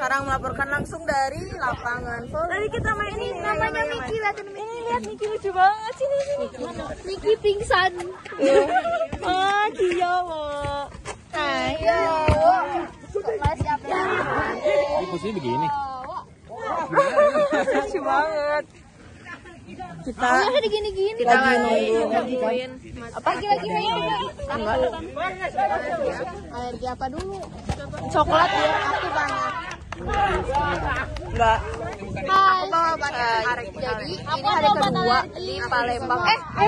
sekarang melaporkan langsung dari lapangan voli. Tadi kita main ini namanya Miki, lihat Miki lucu banget sini. Miki pingsan. Ah, kiyowo. Ayo. Siapa? Ini posisinya begini. Lucu banget. Kita gini-gini. kita lagi nungguin Apa lagi main? Alergi apa dulu? coklat ya. Aku banget. Enggak. Hai. Jadi ini hari kedua Di Palembang.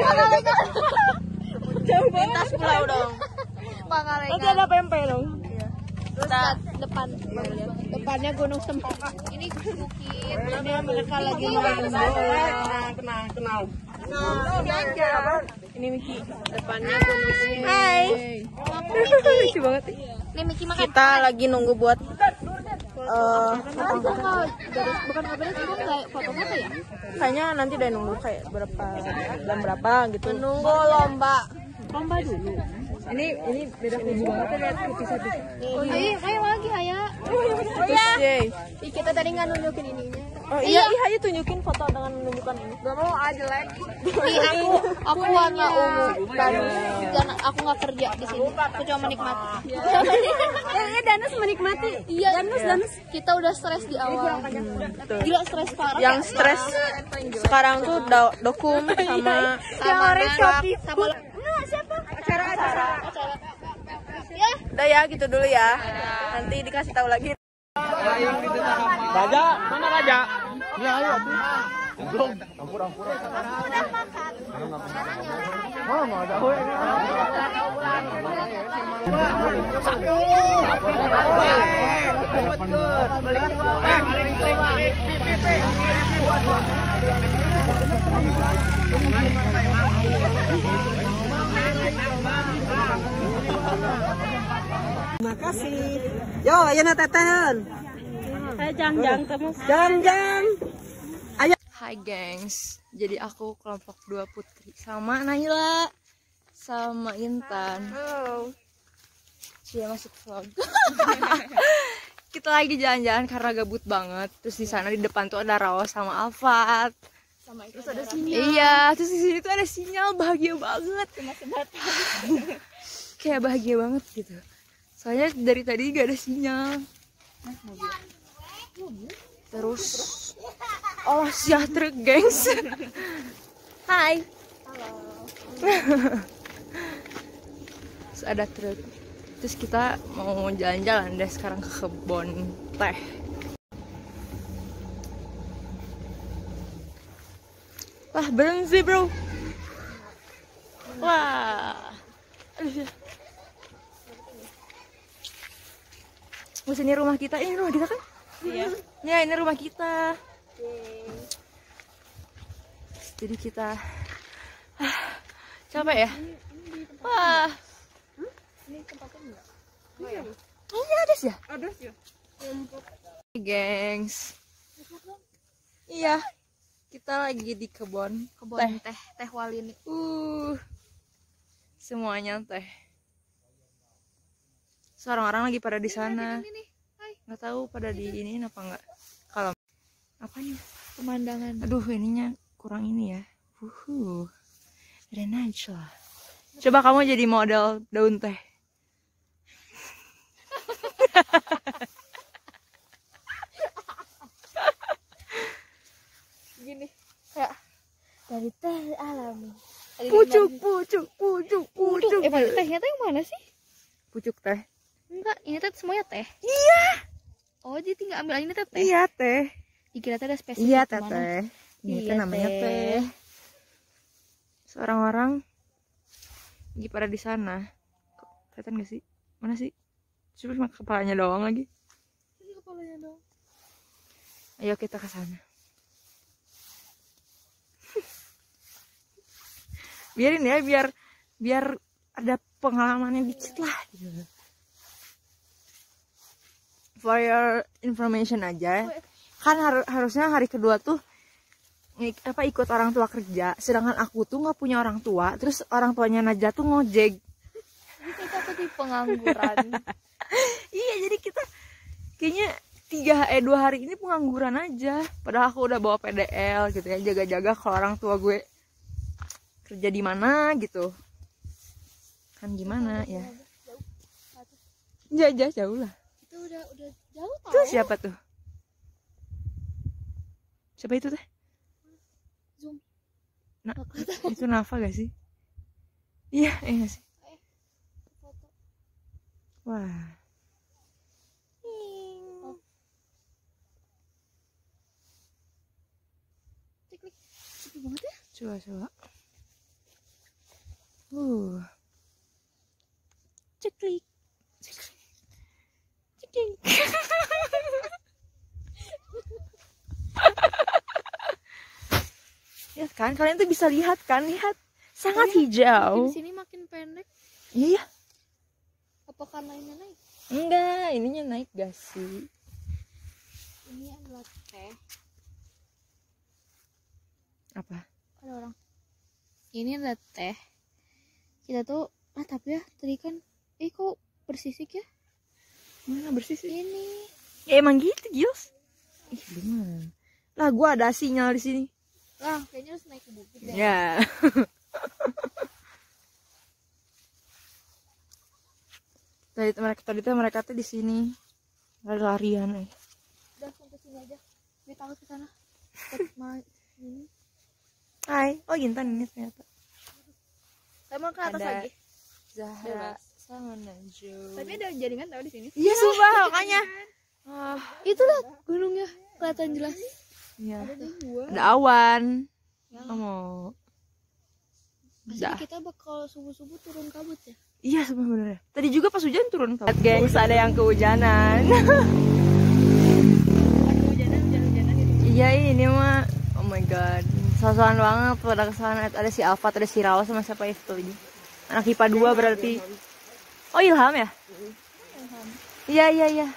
jauh Lintas pulau dong. Pangalengan. Nanti ada pempek dong. Kita depannya Gunung Sempoka. Ini bukit. Ini mereka lagi main bola. Kenal. Ini Miki. Depannya Gunung Sempoka. Hai. Lucu banget. Ini Miki makan. Kita lagi nunggu buat Bukan kabarnya itu kayak foto-foto ya? kayaknya nanti udah nunggu kayak jam berapa gitu. Menunggu lomba. Lomba dulu. Ini beda kubu banget ya, lihat putih-putih. Ayo lagi Haya. Yeay. Ih, kita tadi nggak nunjukin ininya. Oh iya, ayo tunjukin foto dengan menunjukkan ini. Gak mau jelek. Nih aku warna ungu dan aku nggak kerja di sini. Aku cuma menikmati. Iya, Danus menikmati. Iya, Danus. Kita udah stres di awal. Gila stres parah. Yang stres sekarang tuh dokum sama sama siapa? Acara. Ya. udah ya gitu dulu ya. Nanti dikasih tahu lagi. Raja, mana Raja? Ya, ayo. Belum. Ampur. Udah makan. Oh, mau ada Terima kasih. Yo, ayo na teten. Jang temu. Jang. Ayo. Hai gengs. Jadi aku kelompok 2 Putri sama Naila sama Intan. Halo. Dia masuk vlog. Kita lagi jalan-jalan karena gabut banget. Terus di sana di depan tuh ada Rawa sama Alfat. Terus ada sinyal. Iya, terus di sini tuh ada sinyal, bahagia banget. Kayak bahagia banget gitu. Soalnya dari tadi gak ada sinyal. Terus oh sejahtera gengs. Hai. Halo. Terus ada truk. Terus kita mau jalan-jalan deh sekarang ke kebun teh. Wah berhenti bro. Wah. Mas ini rumah kita, ini rumah kita kan? Iya. Ya ini rumah kita. Jadi kita capek ya? Wah. Ini tempatnya enggak? Oh ya? Iya ada sih ya? Ada sih. Gengs. Iya. Kita lagi di kebun teh walini. Semuanya teh. Orang-orang lagi pada di sana. Nggak tahu pada di ini apa enggak. Kalau apanya? Pemandangan. Aduh, ininya kurang ini ya. Ada Najla. Coba kamu jadi model daun teh. Gini kayak dari teh alami. Pucuk. Tehnya teh yang mana sih? Pucuk teh. Enggak, ini teh semuanya teh. Iya. Oh, jadi tinggal ambil ini teh. Iya teh. Dikira teh ada spesifik. Iya kemana. teh. Ini Iya, teh namanya teh. teh. Seorang orang lagi pada di sana. Kelihatan gak sih? Mana sih? Cuma kepalanya doang lagi. Ini kepalanya dong. Ayo kita ke sana. Biarin ya, biar ada pengalamannya dikit lah gitu. For your information aja. Kan harusnya hari kedua tuh ikut orang tua kerja, sedangkan aku tuh nggak punya orang tua. Terus orang tuanya Najwa tuh ngojek. Kita tuh di pengangguran. Iya, jadi kita kayaknya 2 hari ini pengangguran aja. Padahal aku udah bawa PDL gitu ya, jaga-jaga kalau orang tua gue kerja di mana gitu. Kan gimana ya? Jauh lah. Itu udah jauh tau. Tuh siapa tuh? Siapa itu teh? Zoom. Nah, itu Nafa gak sih? Iya, gak sih? Foto. Wah. Klik. Sepi banget ya. Coba. Ceklik. Lihat kan, kalian tuh bisa lihat kan, sangat hijau. Di sini makin pendek. Iya. Apa karena ini naik? Enggak, ininya naik gak sih? Ini adalah teh. Apa? Ada orang. Ini adalah teh. Kita tuh, tapi ya tadi kan, kok bersisik ya? Mana bersih sih? Ini. Ya emang gitu, Gios. Ih, gimana? Lah, gua ada sinyal di sini. Lah, kayaknya harus naik ke bukit deh. Ya. mereka tuh di sini lari-larian. Udah sampai sini aja. Dia takut ke sana. Ini. Hai, oh Intan ini ternyata. Sama ke atas Ada lagi. Zahra sama Najwa. Tapi ada jaringan tahu di sini. Iya, sumpah makanya. Itu lah gunungnya kelihatan jelas. Iya. Ada dua. Ada awan. Ya. Kamu. Pasti kita bakal subuh-subuh turun kabut ya. Iya sebenarnya. Tadi juga pas hujan turun kabut. Gengs, ada yang kehujanan. Hujanan gitu. Iya ini mah. Oh my god. Sosokan banget pada kesana. Ada si Alfa, ada si Rawa sama siapa itu lagi. Anak IPA 2 berarti. Oh Ilham ya? Iya.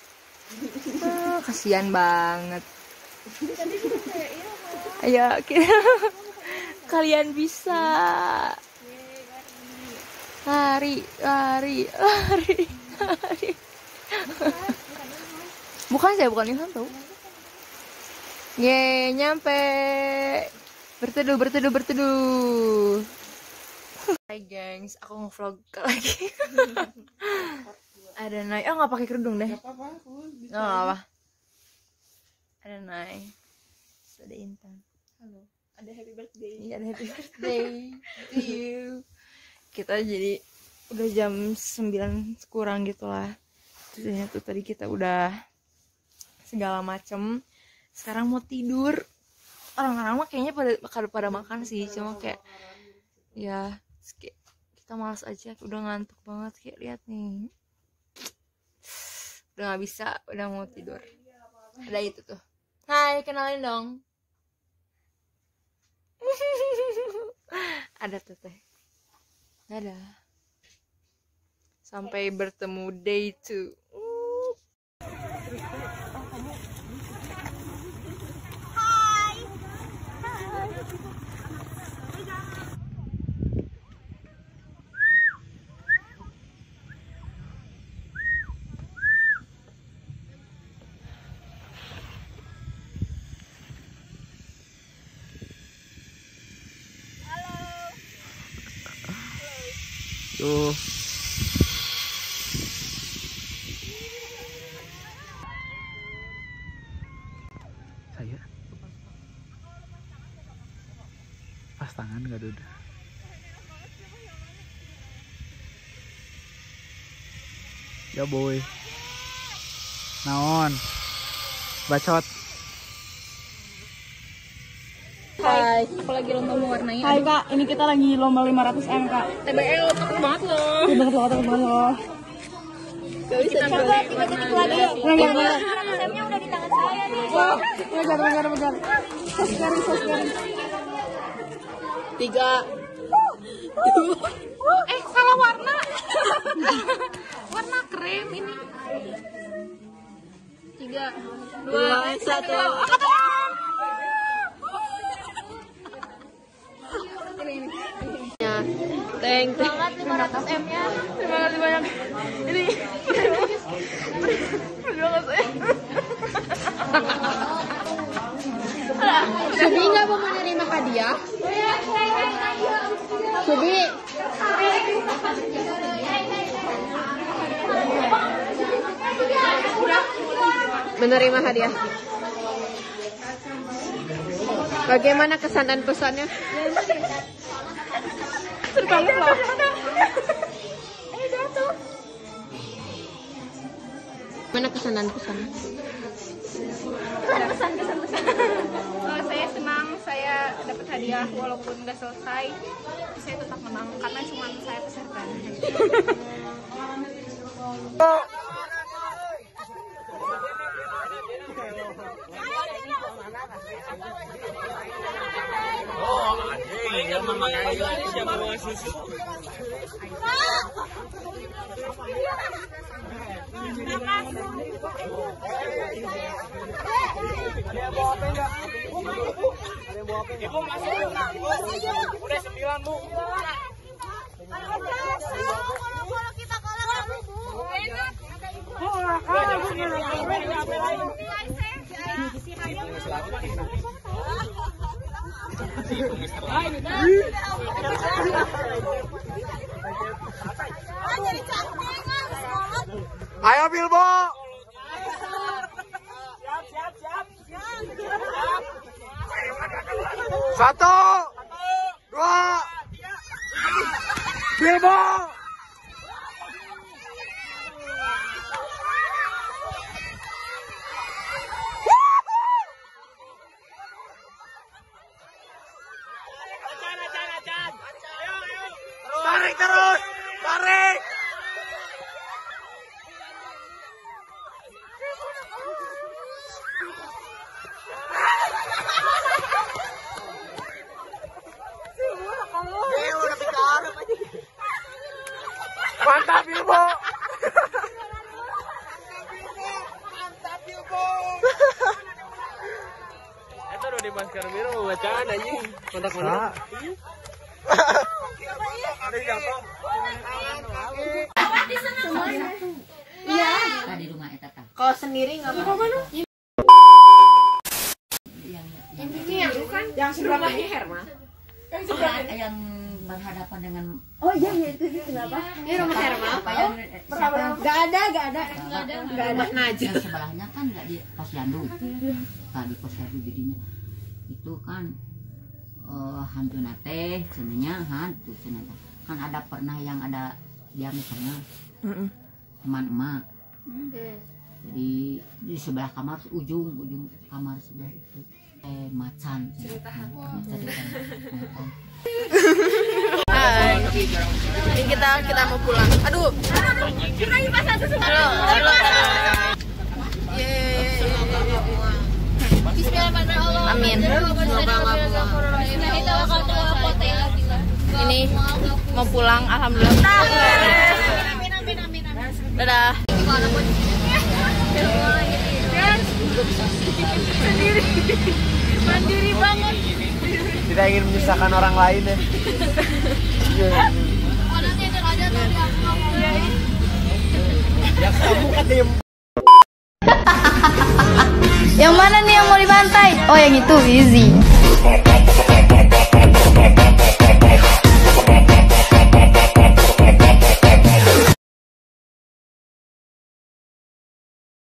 Kasihan banget. Ayo kalian bisa. Lari. Bukan Ilham tau. Ye, nyampe. Berteduh. Hai gengs, aku nge-vlog lagi. Ada Nay. Oh, nggak pakai kerudung deh. Nggak apa. Ada Nay. Ada Intan. Halo. Ada happy birthday. Iya, ada happy birthday to you. Kita jadi udah jam 9 kurang gitu lah. Terus tuh tadi kita udah segala macem. Sekarang mau tidur. Orang-orang mah kayaknya pada makan sih, cuma kayak ya kita malas aja, udah ngantuk banget. Kayak lihat nih, udah nggak bisa, udah mau tidur. Ada itu tuh. Hai, kenalin dong. Ada tuh teh. Ada. Sampai bertemu day 2. Tuh. Saya pas tangan gak ada. Ya boy. Naon? Bacot. Hai, aku lagi lomba mewarnai. Hai kak, ini kita lagi lomba 500M kak. TBL takut banget loh. Takut banget loh. Gak bisa coba 3 detik lagi. Ngejar. 500M-nya udah di tangan saya nih. Ngejar. Soskerin. 3. Salah warna. Warna krem ini. 3, 2, 1. Thank you. Banget 500M-nya. Terima kasih banyak. Ini. Terima kasih. menerima hadiah. Bagaimana kesan dan pesannya? Seru banget loh. Mana kesan dan pesannya? Pesan. Saya senang saya dapat hadiah walaupun nggak selesai, tapi saya tetap menang karena cuma saya peserta. Ibu masuk. Udah 9, Bu. Ayo Bilbo. Siap. 1, 2, 3. Bilbo. Tarik terus, tarik. Mantap Bilbo. Mantap Bilbo. Itu udah di masker biru bacaan anjing. Mantap. Ada jatuh. Iya. Di rumah eta tah. Kalau sendiri nggak apa-apa. Yang sebelahnya Herma. Yang berhadapan dengan itu kenapa? Ini rumah Herma. apa yang Nggak ada. Rumah Najwa. yang sebelahnya kan nggak di posyandu. Tadi posyandu jadinya itu kan hantu nate cenanya hantu cenanya kan ada pernah yang ada dia misalnya teman emak. Jadi di sebelah kamar ujung kamar sebelah itu macan cerita. Hai. Ini kita mau pulang. Aduh. Halo. Amin. Ini mau pulang, alhamdulillah. Dadah. Mandiri banget. Tidak ingin menyusahkan orang lain ya. Yang mana nih yang mau dibantai? Oh yang itu easy.